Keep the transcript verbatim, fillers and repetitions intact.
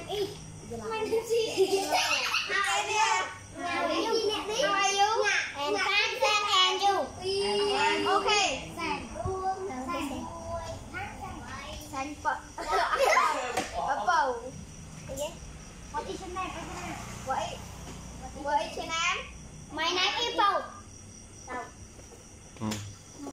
How are you? And fine, thank and you. Okay. San Apple. What is your name? What is, what is your name? My name is Paul.